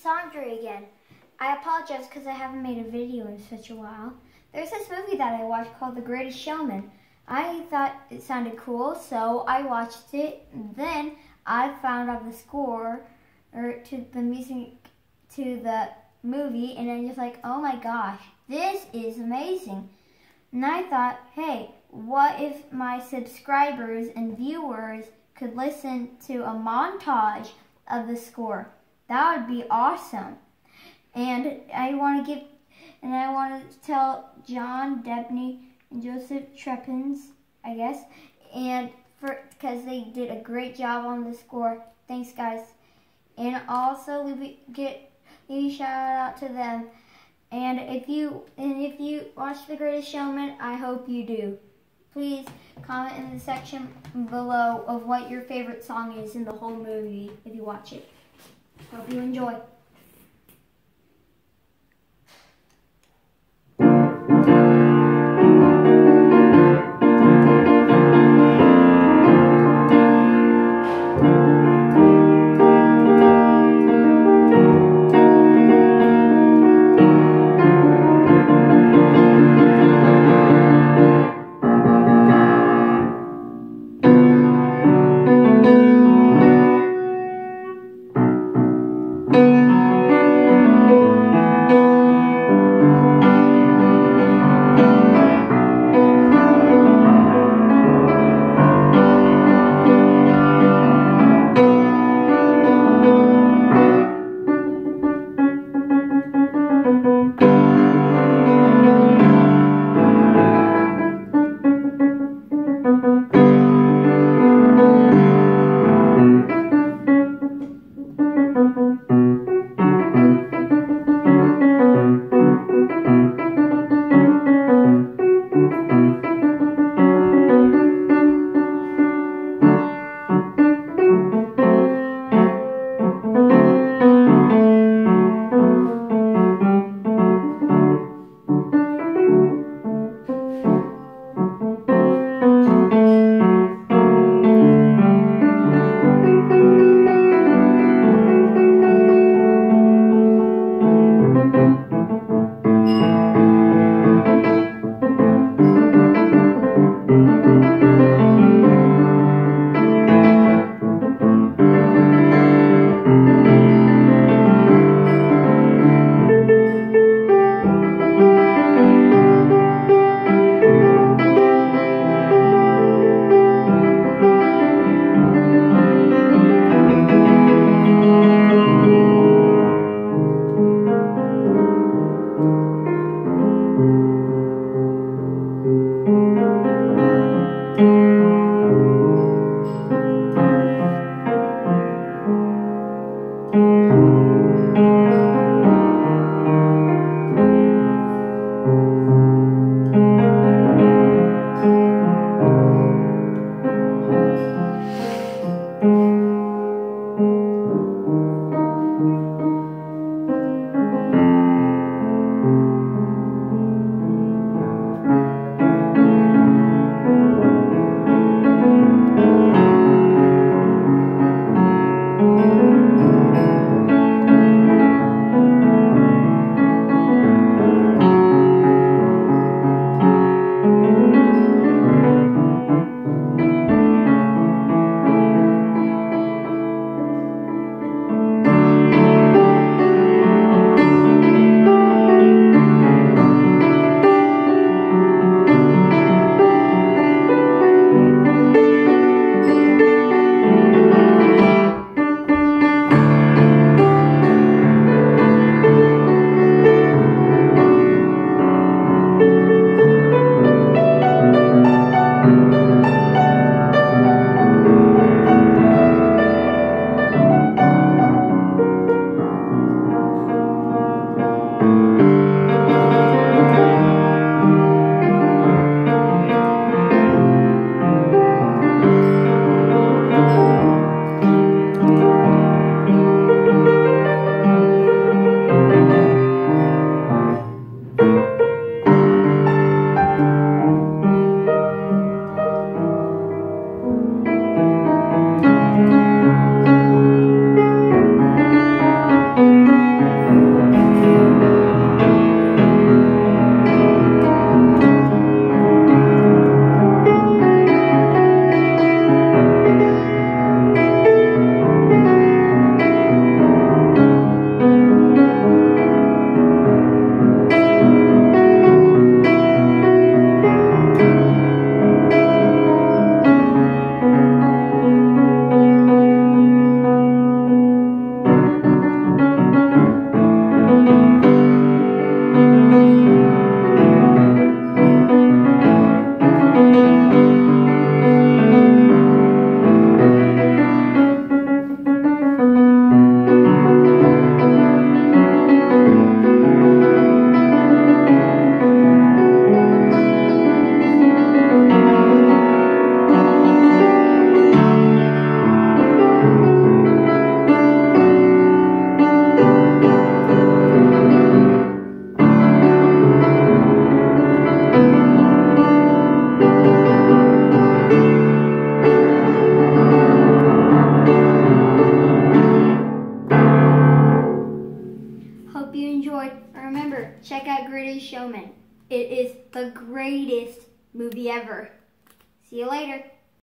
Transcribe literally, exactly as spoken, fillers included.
Sandra again. I apologize because I haven't made a video in such a while. There's this movie that I watched called The Greatest Showman. I thought it sounded cool, so I watched it. Then I found out the score or to the music to the movie, and I'm just like, oh my gosh, this is amazing. And I thought, hey, what if my subscribers and viewers could listen to a montage of the score? That would be awesome. And I want to give, and I want to tell John Debney and Joseph Trepins, I guess, and for because they did a great job on the score. Thanks, guys. And also, we get a shout out to them. And if you and if you watch The Greatest Showman, I hope you do. Please comment in the section below of what your favorite song is in the whole movie if you watch it. Hope you enjoy. remember, check out Greatest Showman. It is the greatest movie ever. See you later.